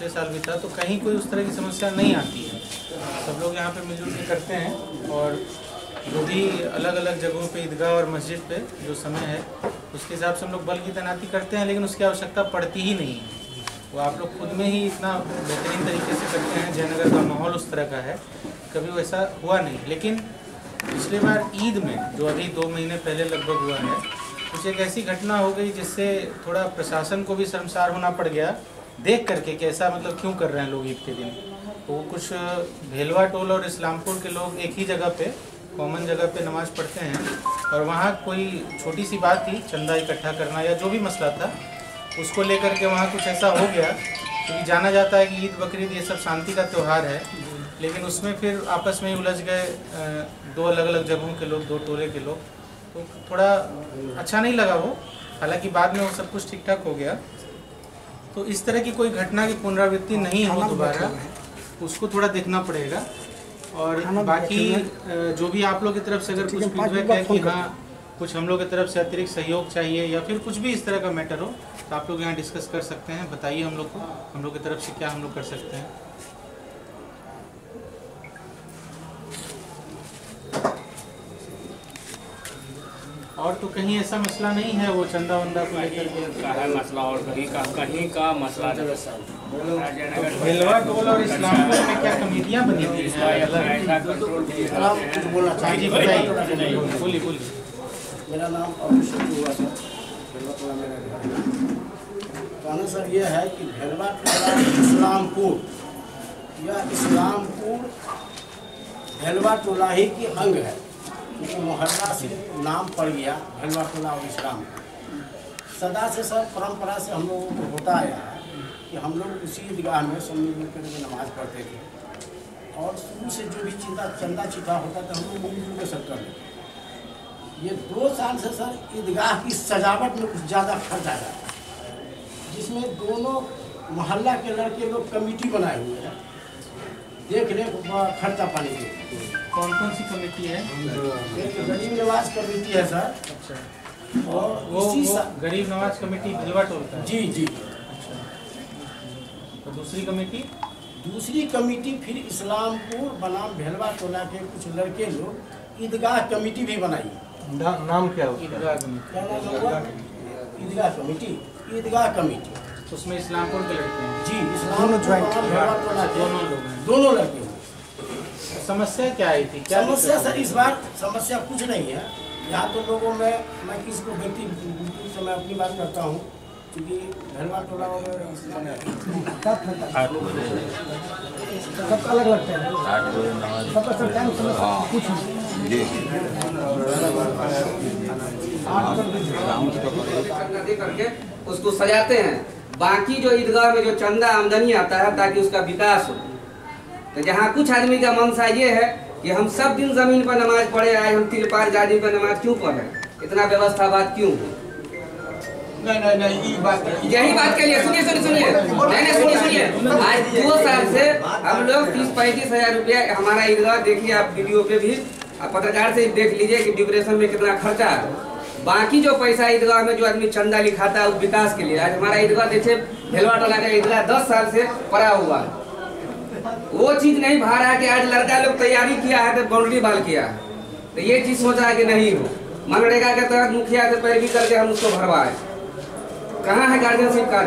पिछले साल भी था, तो कहीं कोई उस तरह की समस्या नहीं आती है। सब लोग यहाँ पे मिलजुल के करते हैं और जो भी अलग अलग जगहों पे ईदगाह और मस्जिद पे जो समय है उसके हिसाब से हम लोग बल की तैनाती करते हैं, लेकिन उसकी आवश्यकता पड़ती ही नहीं है। वो आप लोग खुद में ही इतना बेहतरीन तरीके से करते हैं, जयनगर का माहौल उस तरह का है, कभी वैसा हुआ नहीं। लेकिन पिछले बार ईद में जो अभी 2 महीने पहले लगभग हुआ है, कुछ एक ऐसी घटना हो गई जिससे थोड़ा प्रशासन को भी शर्मसार होना पड़ गया देख करके कि ऐसा मतलब क्यों कर रहे हैं लोग ईद के दिन। तो कुछ भेलवा टोल और इस्लामपुर के लोग एक ही जगह पे कॉमन जगह पे नमाज़ पढ़ते हैं और वहाँ कोई छोटी सी बात थी, चंदा इकट्ठा करना या जो भी मसला था, उसको लेकर के वहाँ कुछ ऐसा हो गया। क्योंकि जाना जाता है कि ईद बकरीद ये सब शांति का त्यौहार है, लेकिन उसमें फिर आपस में ही उलझ गए 2 अलग अलग जगहों के लोग, 2 टोले के लोग। तो थोड़ा अच्छा नहीं लगा वो, हालांकि बाद में वो सब कुछ ठीक ठाक हो गया। तो इस तरह की कोई घटना की पुनरावृत्ति नहीं हो दोबारा, उसको थोड़ा देखना पड़ेगा। और बाकी जो भी आप लोग की तरफ से अगर कुछ फीडबैक है कि हाँ कुछ हम लोग की तरफ से अतिरिक्त सहयोग चाहिए या फिर कुछ भी इस तरह का मैटर हो, तो आप लोग यहाँ डिस्कस कर सकते हैं। बताइए हम लोग को, हम लोग की तरफ से क्या हम लोग कर सकते हैं। और तो कहीं ऐसा मसला नहीं है वो चंदा वंदा को लेकर के है मसला, और कहीं का मसला भेलवा टोल और इस्लामपुर में क्या कमेटियाँ बनी हुई हैं? जी बताइए, बोलिए। मेरा नाम अभिषेक हुआ सर, भेलवा टोला मेरा घर है। कहना सर ये है कि भेलवा टोला इस्लामपुर या इस्लामपुर भेलवा टोला ही की अंग है, क्योंकि मोहल्ला से नाम पड़ गया भेलवा टोला और इस्लामपुर। सदा से सर परंपरा से हम लोगों को होता आया है कि हम लोग उसी ईदगाह में सब मिल कर नमाज पढ़ते थे और शुरू से जो भी चंदा चिट्ठा होता था हम लोग मिलजुल के सब कर लेते। ये 2 साल से सर ईदगाह की सजावट में कुछ ज़्यादा खर्च आ जाता है, जिसमें दोनों मोहल्ला के लड़के लोग कमेटी बनाए हुए हैं देख रेख खर्चा पानी के। कौन कौन सी कमेटी है? एक गरीब नवाज कमेटी है सर। अच्छा, और वो गरीब नवाज कमेटी भेलवा टोल का है? जी। अच्छा, तो दूसरी कमेटी फिर इस्लामपुर बनाम भेलवा टोला के कुछ लड़के लोग ईदगाह कमेटी भी बनाई। नाम क्या है? ईदगाह कमेटी। क्या नाम होगा? ईदगाह कमेटी। उसमें इस्लामपुर के लड़के हैं? जी, इस्लामपुर दोनों लड़के हैं। समस्या क्या आई थी? क्या समस्या सर इस बार समस्या कुछ नहीं है। यहाँ तो लोगों में मैं किसको व्यक्ति से मैं अपनी बात करता हूँ, क्योंकि भेलवा टोला सबका अलग लगता है, करके उसको सजाते हैं। बाकी जो ईदगाह में जो चंदा आमदनी आता है ताकि उसका विकास हो, तो जहाँ कुछ आदमी का मनसा ये है कि हम सब दिन जमीन पर नमाज पढ़े आए, हम तिरपाल जादी पर नमाज क्यों पढ़े, इतना व्यवस्थावाद क्यों हो? यही बात के लिए सुनिए सुनिए। आज 2 साल से हम लोग 30-35 हज़ार रुपया हमारा ईदगाह, देखिए आप वीडियो पे भी पत्रकार से देख लीजिए कि डिप्रेशन में कितना खर्चा है। बाकी जो पैसा ईदगाह में जो आदमी चंदा लिखाता है वो विकास के लिए। आज हमारा ईदगाह देखिए भेलवा टोला का ईदगाह 10 साल से पड़ा हुआ है, वो चीज नहीं भा रहा है कि आज लड़का लोग तैयारी किया है तो बाउंड्री बाल किया है, तो ये चीज सोचा है कि नहीं हो। मनरेगा के तहत मुखिया से पैरवी करके हम उसको भरवाए। कहाँ है गार्जियनशिप का?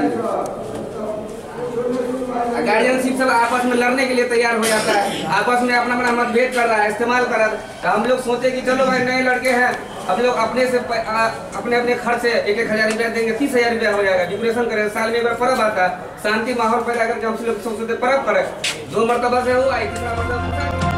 गार्जियनशिप सब आपस में लड़ने के लिए तैयार हो जाता है, आपस में अपना मतभेद कर रहा है, इस्तेमाल कर रहा है। तो हम लोग सोचे कि चलो भाई नए लड़के हैं, हम लोग अपने से अपने खर्च से 1-1 हज़ार रुपया देंगे, 30 हज़ार रुपया हो जाएगा। डिप्रेशन करें, साल में एक बार पर्व आता है, शांति माहौल पैदा करके हम लोग सोचते पर्व करें। 2 मरतबा से हुआ है, तीसरा मरतबा